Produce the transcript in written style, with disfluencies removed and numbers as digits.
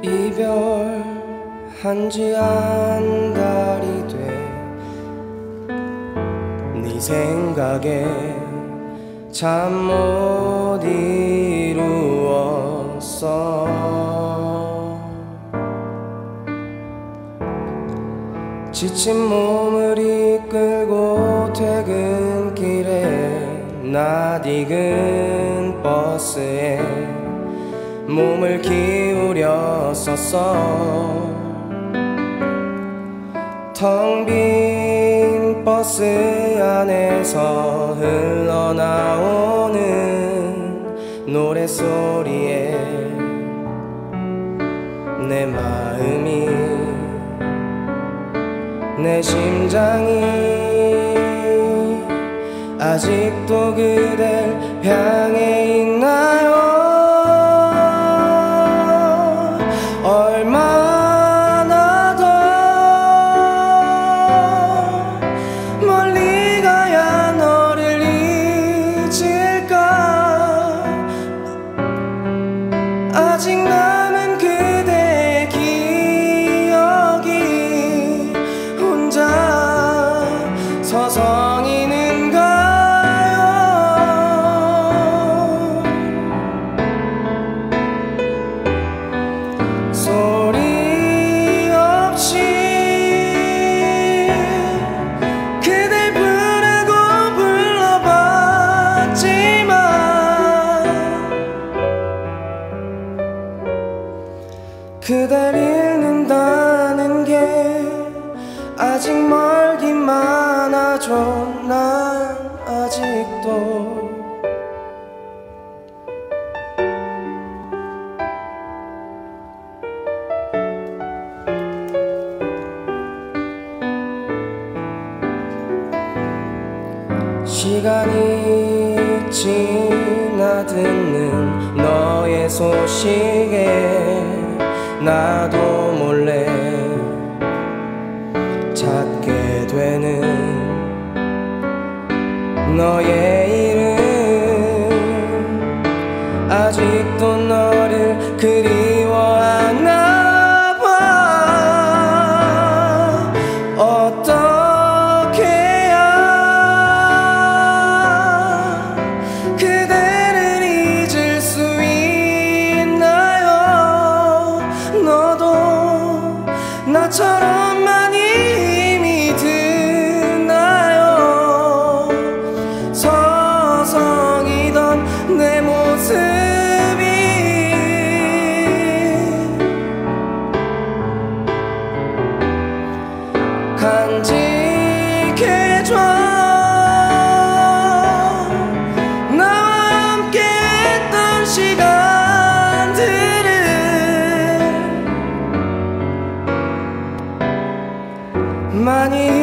이별한 지 한 달이 돼 네 생각에 잠 못 이루었어. 지친 몸을 이끌고 퇴근길에 낯익은 버스에 몸을 기울였었어. 텅 빈 버스 안에서 흘러나오는 노랫소리에 내 마음이 내 심장이 아직도 그댈 향해 있나요? 얼마나 더 멀리 가야 너를 잊을까? 아직 남은 그대의 기억이 혼자 서성이는가요? 소리 없이 그댈 부르고 불러봤지만 그댈 잃는다는 게 아직 멀기만 하죠. 난 아직도 시간이 지나듣는 너의 소식에 나도 몰래 찾게 되는 너의 이름. 아직도 너를 그리워하나 봐. 어떻게 해야 그대를 잊을 수 있나요? 너도 나처럼 많이 힘이 드나요? 서성이던 내 모습이 간직해줘. 나와 함께 했던 시간들을 많이